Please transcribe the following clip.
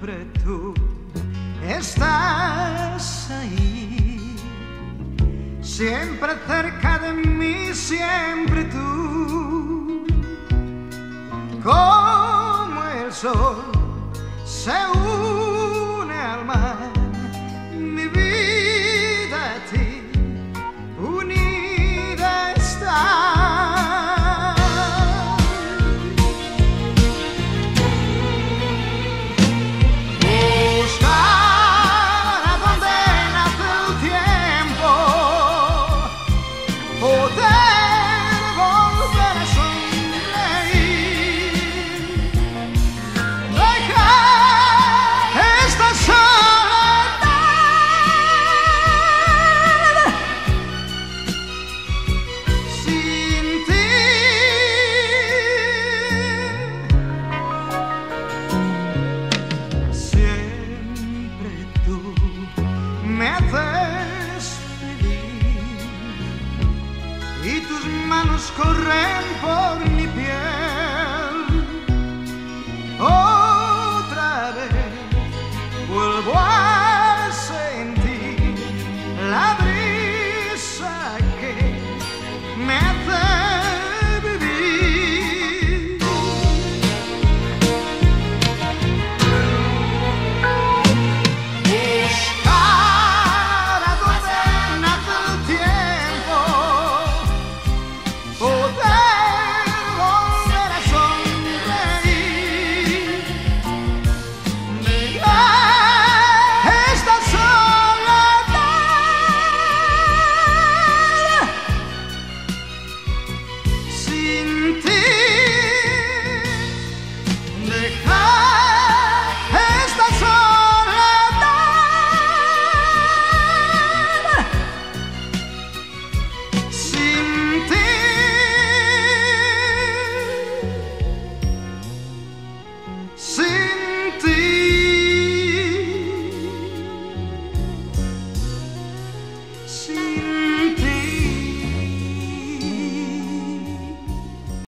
siempre tú estás ahí, siempre cerca de mí, siempre tú, como el sol se une al mar, mi vida a ti unida está. Me haces feliz y tus manos corren por mi piel. Otra vez vuelvo a sentir la brisa que me hace vivir. See